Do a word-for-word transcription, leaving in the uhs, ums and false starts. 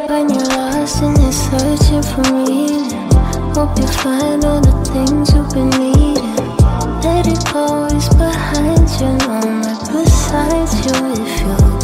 When you're lost and you're searching for meaning, hope you find all the things you've been needing. Let it go, it's behind you, no, I'm right beside you if you